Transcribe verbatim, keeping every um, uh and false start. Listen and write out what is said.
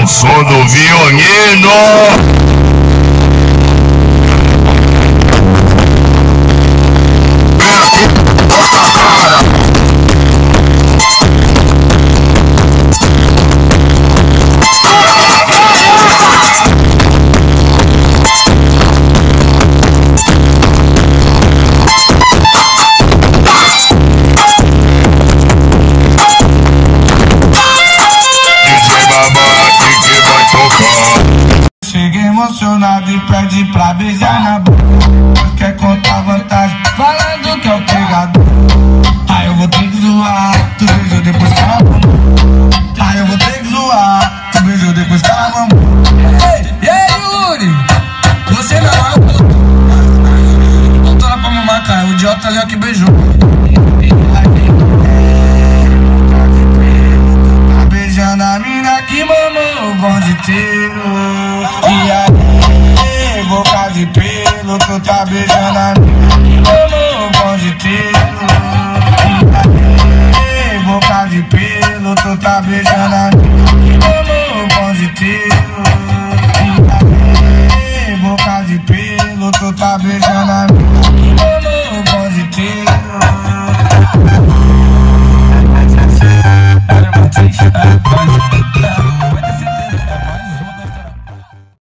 o som do violino. Cheguei emocionado e pede pra beijar na boca. Quer contar vantagem, falando que é o pegador. Aí eu vou ter que zoar, tu beijou depois que ela mamou. Aí eu vou ter que zoar, tu beijou depois que ela mamou. Ei, e aí, Yuri? Você não é o... Voltou lá pra mamar, cara, o idiota ali é o que beijou. Tá beijando a mina que mamou o bom de tiro. E aí, boca de pelo, tu tá beijando a mina que mamou o bom de tiro. E aí, boca de pelo, tu tá beijando a mina que mamou o bom de tiro. E aí, boca de pelo, tu tá beijando a mina.